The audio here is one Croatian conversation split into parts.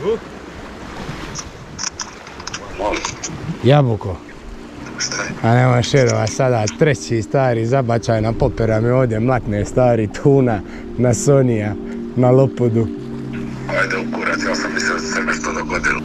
Jabuko. A nema širova sada, treći stari zabačaj na popera mi ovdje mlatne stari tuna na Sonija, na lopudu. Ajde u kurac, ja sam mislio da se nešto dogodilo.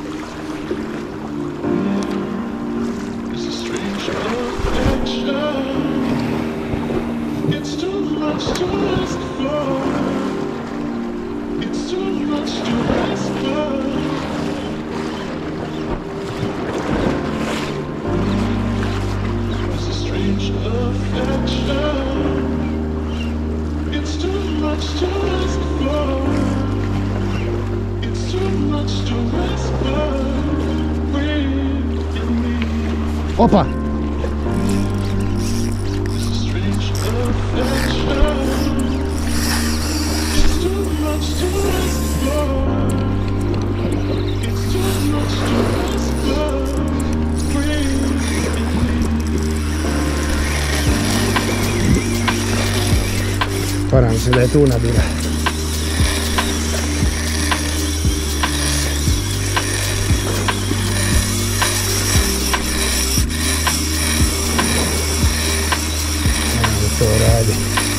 Opa! Param se da je tuna bila. To radi.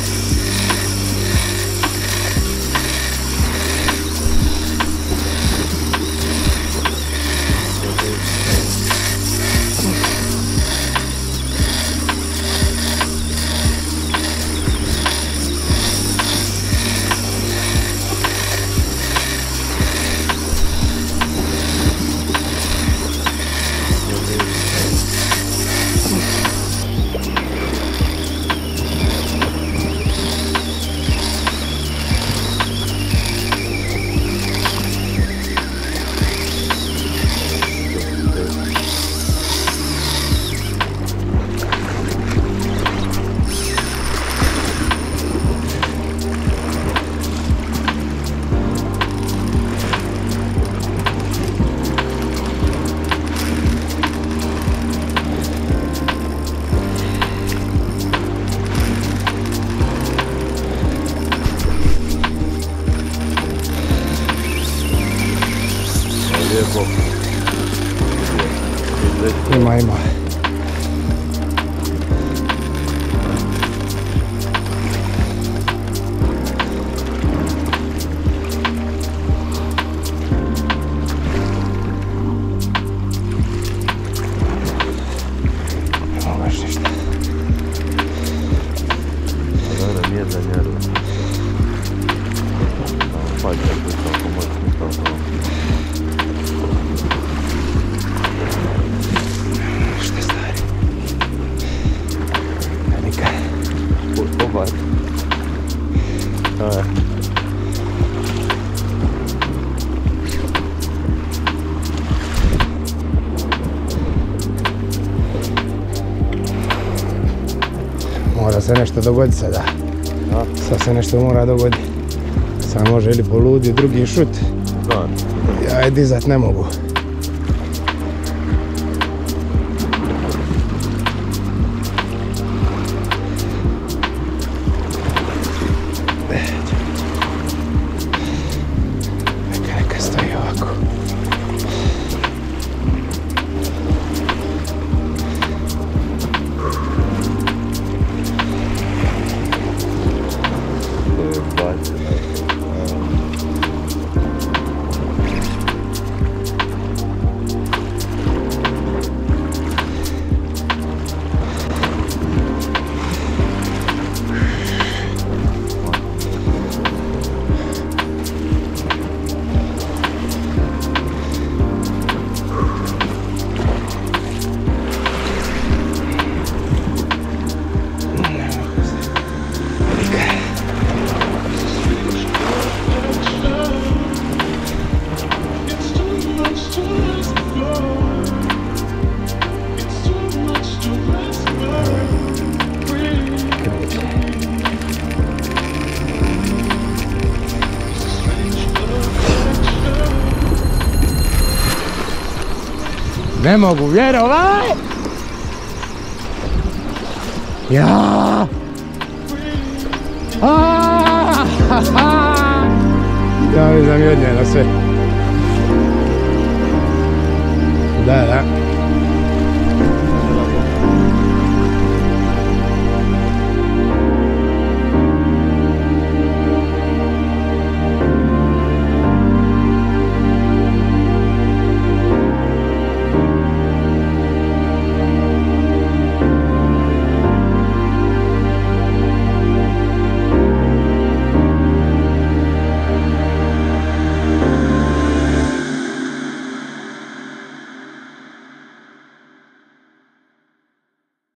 Ima. Mora se nešto dogoditi sada. Sad se nešto mora dogoditi. Sad može ili poludi drugi šut. Ja je dizat ne mogu. Neka stoji ovako. Ne mogu vjerovat! Ja! Ja mi zamjednjeno sve. Da, da.